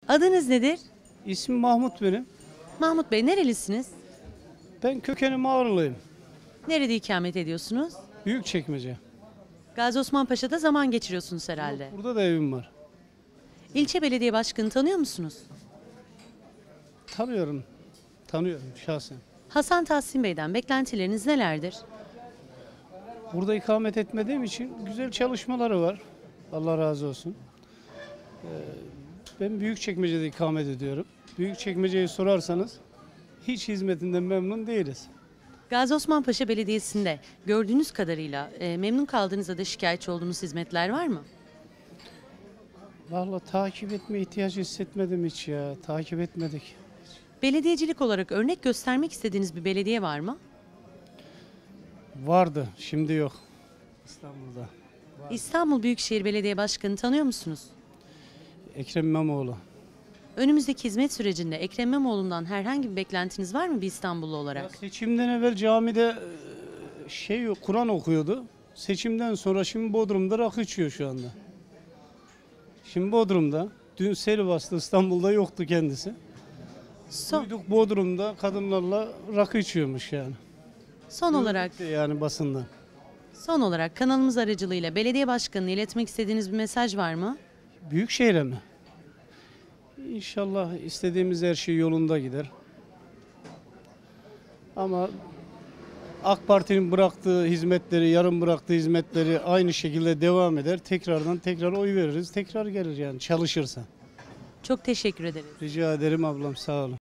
Adınız nedir? İsmim Mahmut benim. Mahmut Bey, nerelisiniz? Ben kökenim Ağrılıyım. Nerede ikamet ediyorsunuz? Büyükçekmece. Gazi Osman Paşa'da zaman geçiriyorsunuz herhalde. Burada da evim var. İlçe belediye başkanı tanıyor musunuz? Tanıyorum. Tanıyorum şahsen. Hasan Tahsin Bey'den beklentileriniz nelerdir? Burada ikamet etmediğim için güzel çalışmaları var. Allah razı olsun. Ben Büyükçekmece'de ikamet ediyorum. Büyükçekmece'yi sorarsanız hiç hizmetinden memnun değiliz. Gazi Osman Paşa Belediyesi'nde gördüğünüz kadarıyla memnun kaldığınız ya da şikayetçi olduğunuz hizmetler var mı? Vallahi takip etme ihtiyacı hissetmedim hiç ya. Takip etmedik. Belediyecilik olarak örnek göstermek istediğiniz bir belediye var mı? Vardı, şimdi yok. İstanbul'da. İstanbul Büyükşehir Belediye Başkanı tanıyor musunuz? Ekrem İmamoğlu. Önümüzdeki hizmet sürecinde Ekrem İmamoğlu'ndan herhangi bir beklentiniz var mı bir İstanbullu olarak? Seçimden evvel camide Kur'an okuyordu. Seçimden sonra şimdi Bodrum'da rakı içiyor şu anda. Şimdi Bodrum'da. Dün seri bastı, İstanbul'da yoktu kendisi. Duyduk Bodrum'da kadınlarla rakı içiyormuş yani. Son olarak Yani basından. kanalımız aracılığıyla belediye başkanına iletmek istediğiniz bir mesaj var mı? Büyükşehir'e mi? İnşallah istediğimiz her şey yolunda gider. Ama AK Parti'nin bıraktığı hizmetleri, yarım bıraktığı hizmetleri aynı şekilde devam eder. Tekrar oy veririz. Tekrar gelir yani çalışırsa. Çok teşekkür ederiz. Rica ederim ablam, sağ olun.